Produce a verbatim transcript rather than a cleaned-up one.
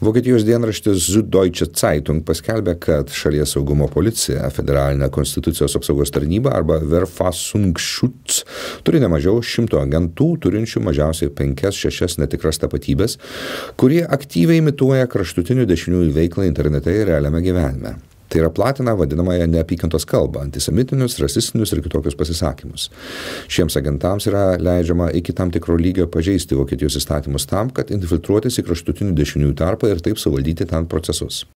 Vokietijos dienraštis Süddeutsche Zeitung paskelbė, kad šalies saugumo policija, federalinė konstitucijos apsaugos tarnyba arba Verfassungsschutz turi nemažiau šimto agentų, turinčių mažiausiai penkias šešias netikras tapatybės, kurie aktyviai imituoja kraštutinių dešiniųjų veiklą internete ir realiame gyvenime. Tai yra platina vadinamąją neapykantos kalbą, antisemitinius, rasistinius ir kitokius pasisakymus. Šiems agentams yra leidžiama iki tam tikro lygio pažeisti Vokietijos įstatymus tam, kad infiltruotis į kraštutinių dešiniųjų tarpą ir taip suvaldyti ten procesus.